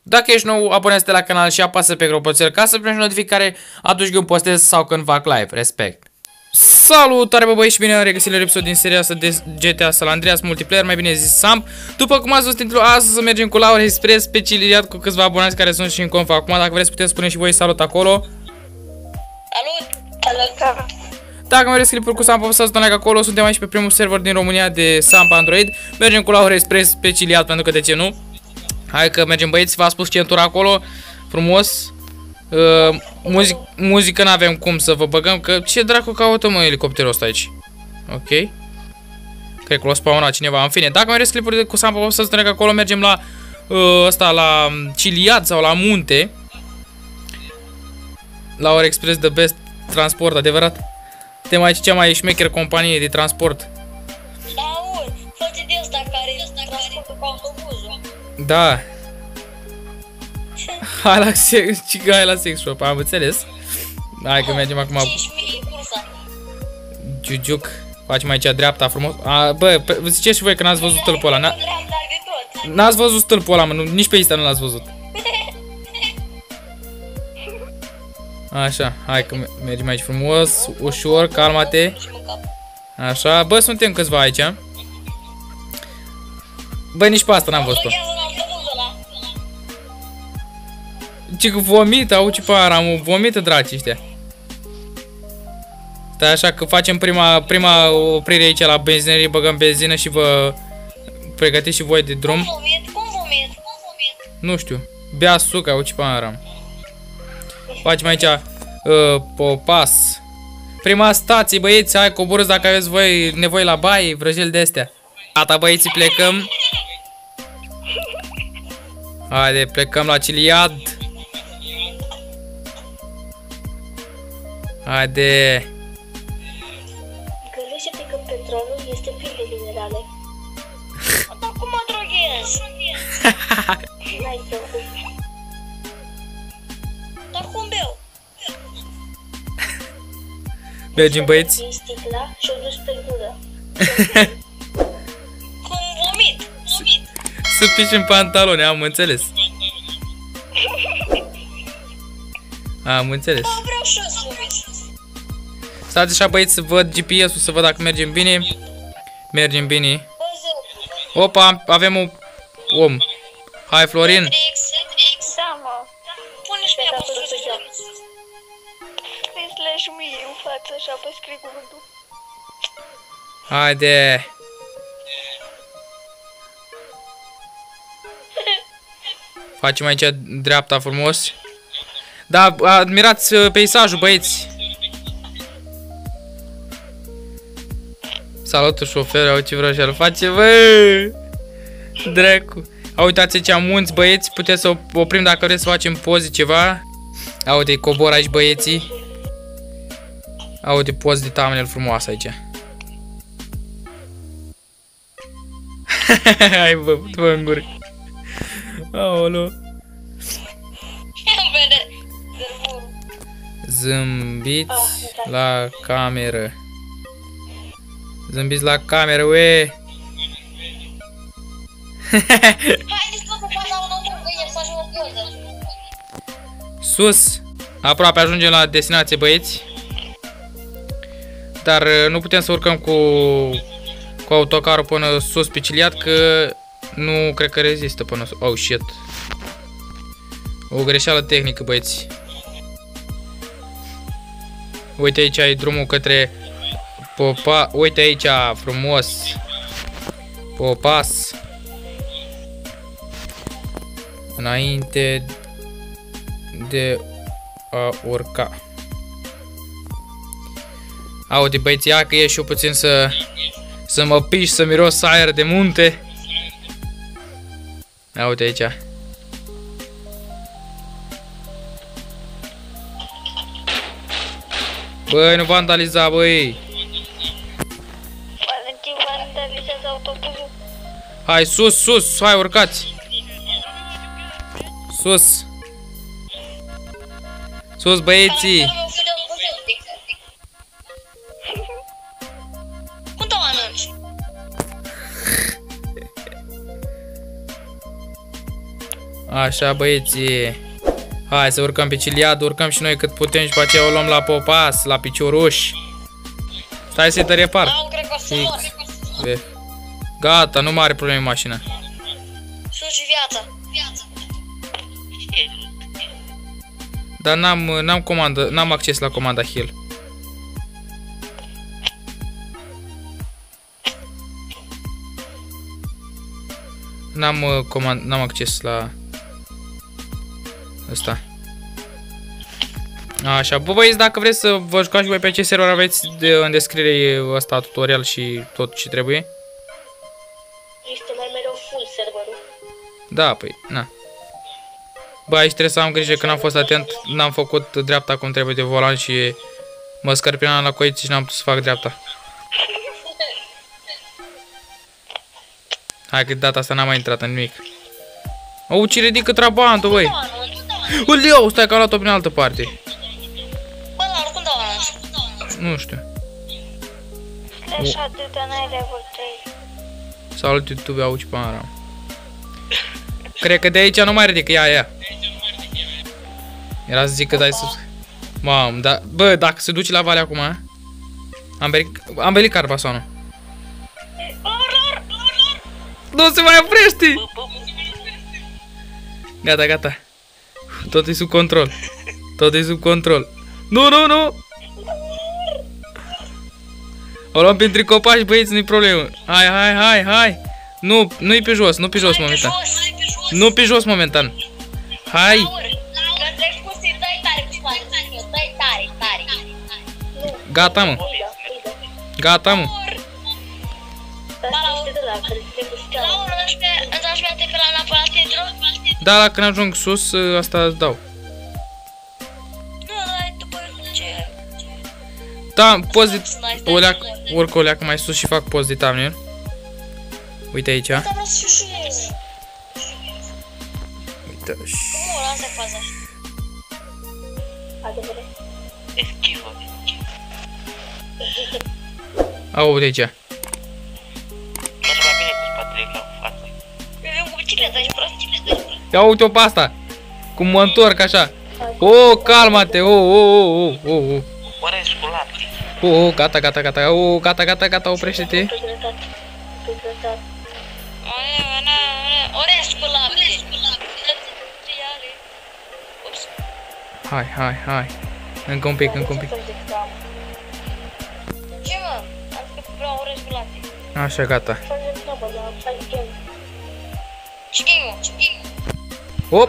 Dacă ești nou, abonează-te la canal și apasă pe clopoțel ca să primești notificare atunci când postez sau când fac live. Respect! Salutare bă băieți și bine am regăsit la episod din seria asta de GTA San Andreas Multiplayer, mai bine zis SAMP. După cum ați văzut titlul, astăzi să mergem cu Laura Express specializat cu câțiva abonați care sunt și în conf acum. Dacă vreți puteți spune și voi salut acolo. Salut! Dacă mai vreți clipuri cu SAMP, apăsați un like acolo. Suntem aici pe primul server din România de SAMP Android. Mergem cu Laura Express specializat pentru că de ce nu? Hai că mergem băieți, v-a spus centura acolo. Frumos. Muzică n-avem cum să vă băgăm, că ce dracu caută mă elicopterul ăsta aici? Ok. Cred că l-a spawnat cineva. În fine, dacă mai vreți clipuri cu SAMP, să stănesc acolo, mergem la ăsta, la Chiliad sau la munte. La Laura Express de best transport, adevărat. Suntem aici cea mai șmecher companie de transport. Da, auzi, fă-ți de ăsta care transportă cu autobuzul. Da. Hai la sex shop, am înțeles. Hai că mergem acum. 5.000 cursa. Giugiuc. Facem aici dreapta frumos. Bă, ziceți și voi că n-ați văzut stâlpul ăla. N-ați văzut stâlpul ăla, mă, nici pe Insta nu l-ați văzut. Așa, hai că mergem aici frumos, ușor, calma-te. Așa, bă, suntem câțiva aici. Bă, nici pe asta n-am văzut-o. Ce că vomită, au ce paramă, vomită draci ăștia. Stai așa că facem prima oprire aici la benzinărie, băgăm benzină și vă pregătiți și voi de drum. Cum vomit? Nu știu, bea suc, au ce paramă. Facem aici pas. Prima stație, băieți, hai coborâți dacă aveți voi nevoie la baie, vrăjeli de astea. Gata, băieții, plecăm. Haide, plecăm la Chiliad. Haide. Gândește-te că petrolul este plin de minerale. Dar cum mă droghez? N-ai să dar cum beau? Mergem, băieți. Din sticla și o dus pe gură. Cum vomit? Să piși în pantaloni, am înțeles. Am înțeles. Da, vreau și eu să vomit. Stați așa, băieți, să văd GPS-ul, să văd dacă mergem bine. Mergem bine. Opa, avem un om. Hai, Florin. Da, mă. Pune-și pe apă pe geam. Îți lași mie în față și apă scrie cuvântul. Haide. Facem aici dreapta frumos. Da, admirați peisajul, băieți. Salut, șofer, au ce vreau și-l face, bă. Dracu. Uitați aici munți, băieți, puteți să oprim dacă vreți să facem poze ceva. Uite, cobor aici, băieții. Uite, poze de thumbnail frumoasă aici. Hai, bă în gură. Aolo. Zâmbiți la cameră. Zâmbiți la cameră, ue. Sus. Aproape ajungem la destinație, băieți. Dar nu putem să urcăm cu autocarul până sus pe Chiliad, că nu cred că rezistă până sus. Oh, shit. O greșeală tehnică, băieți. Uite aici e drumul către Popa. Uite aici, frumos. Popas. Înainte de a urca. Uite, băieți, ia că ieși eu puțin să mă piși, să miros aer de munte. Uite aici. Băi, nu vandaliza, băi. Valentin vandalizează autobuzul. Hai, sus, hai, urcați. Sus, băieții. Cum te mănânci? Așa, băieții. Hai să urcăm pe Ciliad, urcăm și noi cât putem și pe aceea o luăm la popas, la picioruș. Stai să te repar. Au, cred că o să mor. Gata, nu mai are probleme mașina. Sus și viața. Dar n-am acces la comanda heal. N-am acces la ăsta. Așa, bă băieți, dacă vreți să vă jucați voi pe acest server, aveți în descriere ăsta tutorial și tot ce trebuie. Este mai mereu full serverul. Da, păi, na. Bă, aici trebuie să am grijă că n-am fost atent, n-am făcut dreapta cum trebuie de volan și mă scărpinam la coiți și n-am putut să fac dreapta. Hai că data asta n-am mai intrat în nimic. Au, ce ridică trabantul, băi. Uleu, stai că am luat-o prin altă parte. Bă, la oricum dau anunț. Nu știu. Așa de n-ai level 3. Salut YouTube, auzi pe ara. Cred că de aici nu mai ridică, ia. Era să zic că dai sus. Mamă, da, bă, dacă se duce la vale acum, am belit carpa sau nu? Nu se mai oprește! Gata, gata. Tot e sub control. Tot e sub control. Nu! O luăm printre copaci, băieți, nu-i problemă. Hai. Nu-i pe jos, nu pe jos momentan. Nu pe jos momentan. Hai. Gata, mă. Da, când ajung sus, asta îți dau. Da, poți de... Urc o leacă mai sus și fac post de thumbnail. Uite aici. Uite și... Au, uite aici. Ia uite-o pe asta. Cum mă întorc așa. Oh, calma-te. Oh. Gata, oprește-te. Hai. Încă un pic. Ce, mă? Am spus că vreau ore spălate. Așa, gata. Ce game-ul? Op!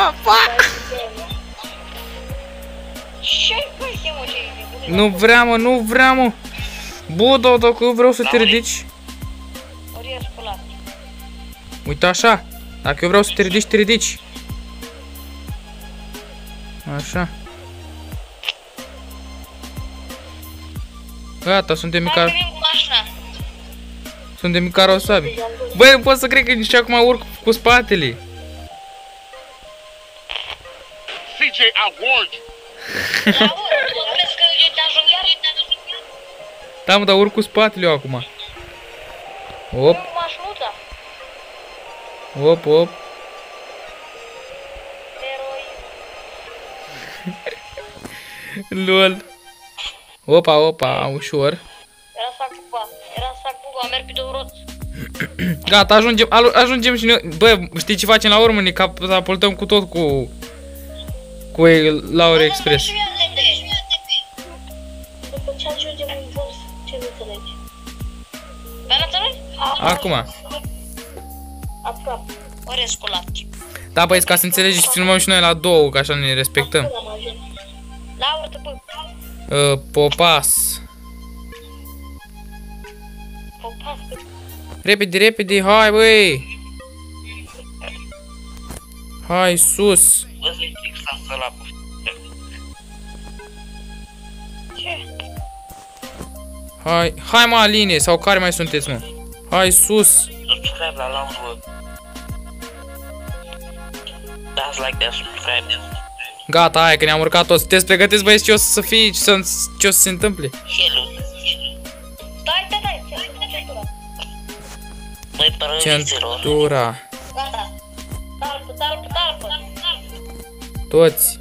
Ce faci, mă? Nu vrea, mă. Budo, dacă eu vreau să te ridici. Ori e spălat. Uite așa. Dacă eu vreau să te ridici, Așa. Gata, suntem mici carosabi. Băi, nu pot să cred că nici acum urc cu spatele. CJ, I warned you. Da, mă, dar urc cu spatele eu acum. Op. LOL. Opa, ușor. Era sac pupa, merg pe două roți. Gata, ajungem și noi. Bă, știi ce facem la urmă? Ne catapultăm cu tot cu Laura Express. După ce ajungem în vârs, ce nu înțelegi? Dar nu înțelegi? Acum. Aproape. Ori e sculat. Da, băieți, ca să înțelegeți, filmăm și noi la două, că așa ne respectăm. Laura, te pui. Popas. Popas, Repede, hai, băi. Hai, sus. ce? Hai, mă, Aline, sau care mai sunteți, mă? Hai, sus. Subscribe la Laura. Dați like de subscribe. Gata, hai că ne-am urcat toți. Sunteți pregătiți, băieți, ce o să fie, ce o să se întâmple? Stai. Centura. Gata. Talpă. Toți.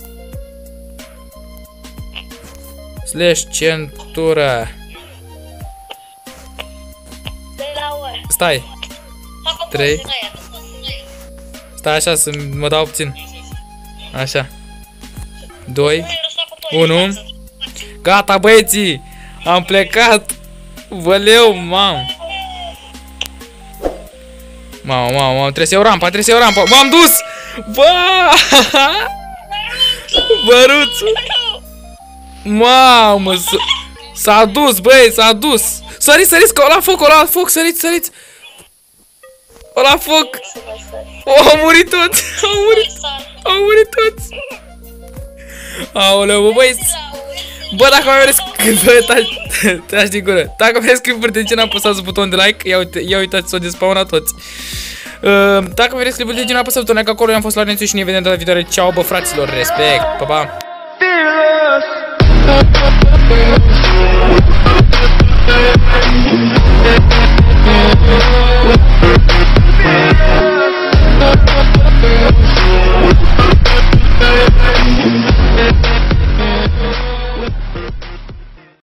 Slash centura. Stai. 3. Stai așa să mă dau puțin. Așa. 2. 1. Gata, băieții. Am plecat. Văleu, mamă. Mamă, trebuie să iau rampa, M-am dus! Bă! Băruțu! Mamă, s-a dus, băi, s-a dus! Săriți, că ăla foc, săriți! Ăla foc! Au murit toți! Au murit toți! Aoleu, bă, băi! Bă, dacă mai vreți taci din gură. Dacă mai vreți clipuri, de ce n-am apăsat butonul de like? Ia uitați, s-au despawnat toți. Dacă mai vreți clipuri, de ce n-am apăsat butonul like acolo? Eu am fost la Nențu și ne vedem data viitoare. Ceau, bă, fraților, respect, pa, pa!